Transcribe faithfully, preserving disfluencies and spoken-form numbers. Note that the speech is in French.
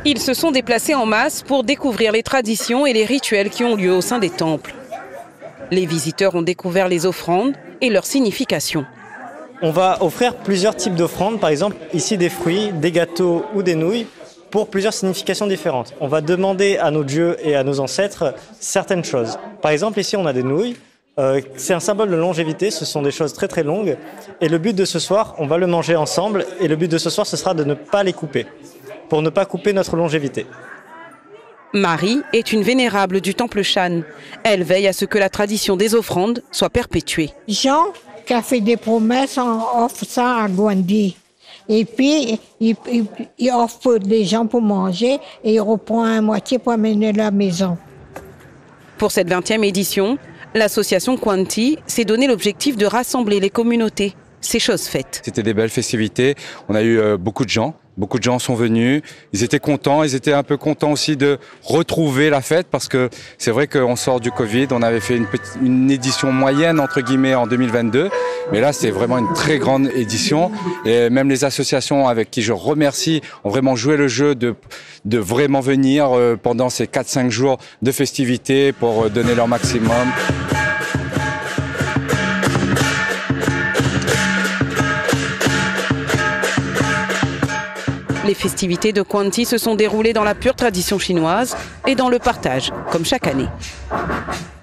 Ils se sont déplacés en masse pour découvrir les traditions et les rituels qui ont lieu au sein des temples. Les visiteurs ont découvert les offrandes et leur signification. On va offrir plusieurs types d'offrandes, par exemple ici des fruits, des gâteaux ou des nouilles, pour plusieurs significations différentes. On va demander à nos dieux et à nos ancêtres certaines choses. Par exemple, ici on a des nouilles, euh, c'est un symbole de longévité, ce sont des choses très très longues. Et le but de ce soir, on va le manger ensemble, et le but de ce soir, ce sera de ne pas les couper, pour ne pas couper notre longévité. Marie est une vénérable du temple Shan. Elle veille à ce que la tradition des offrandes soit perpétuée. Jean, qui a fait des promesses, on offre ça à Gandhi. Et puis, il, il, il offre des gens pour manger et il reprend à moitié pour amener à la maison. Pour cette vingtième édition, l'association Kwanti s'est donné l'objectif de rassembler les communautés. C'est chose faite. C'était des belles festivités. On a eu euh, beaucoup de gens. Beaucoup de gens sont venus, ils étaient contents, ils étaient un peu contents aussi de retrouver la fête parce que c'est vrai qu'on sort du Covid, on avait fait une, petite, une édition moyenne entre guillemets en deux mille vingt-deux, mais là c'est vraiment une très grande édition et même les associations avec qui je remercie ont vraiment joué le jeu de, de vraiment venir pendant ces quatre cinq jours de festivités pour donner leur maximum. Les festivités de Kwanti se sont déroulées dans la pure tradition chinoise et dans le partage, comme chaque année.